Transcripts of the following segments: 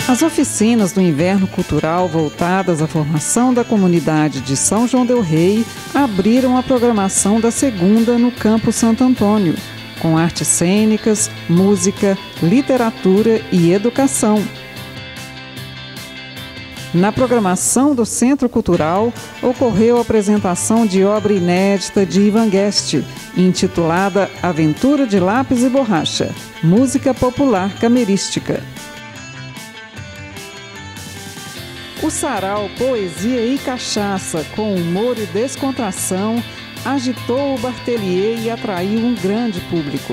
As oficinas do Inverno Cultural voltadas à formação da comunidade de São João del Rei abriram a programação da segunda no Campo Santo Antônio, com artes cênicas, música, literatura e educação. Na programação do Centro Cultural, ocorreu a apresentação de obra inédita de Ivan Guest, intitulada Aventura de Lápis e Borracha, música popular camerística. O sarau Poesia e Cachaça, com humor e descontração, agitou o Bartelier e atraiu um grande público.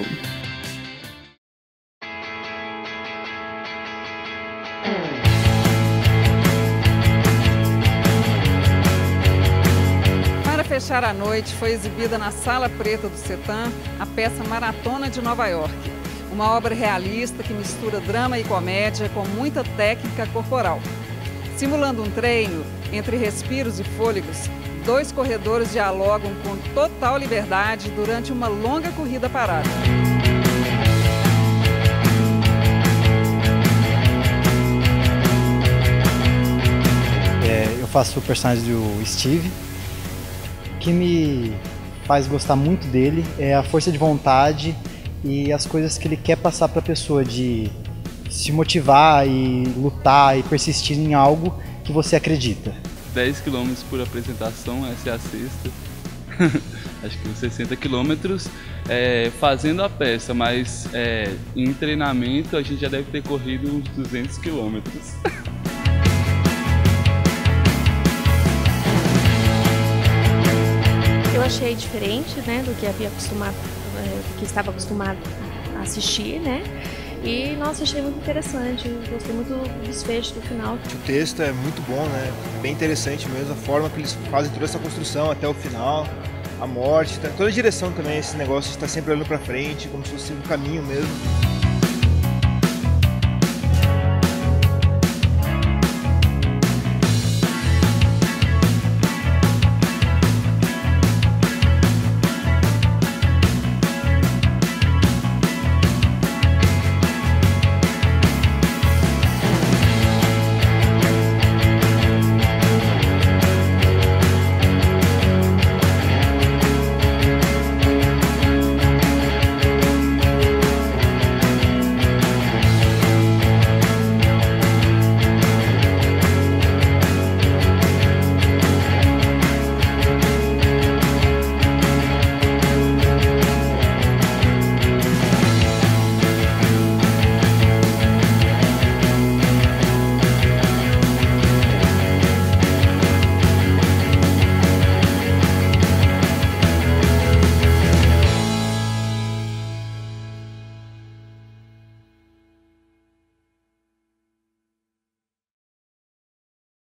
Para fechar a noite, foi exibida na Sala Preta do CETAM a peça Maratona de Nova York, uma obra realista que mistura drama e comédia com muita técnica corporal. Simulando um treino, entre respiros e fôlegos, dois corredores dialogam com total liberdade durante uma longa corrida parada. Eu faço o personagem do Steve. O que me faz gostar muito dele é a força de vontade e as coisas que ele quer passar para a pessoa, de se motivar e lutar e persistir em algo que você acredita. 10 km por apresentação, essa é a sexta. Acho que 60 km fazendo a peça, mas em treinamento a gente já deve ter corrido uns 200 km. Eu achei diferente, né, do que estava acostumado a assistir, né? E, nossa, achei muito interessante, gostei muito do desfecho do final. O texto é muito bom, né? Bem interessante mesmo, a forma que eles fazem toda essa construção até o final, a morte, toda a direção também, esse negócio de estar sempre olhando pra frente, como se fosse um caminho mesmo.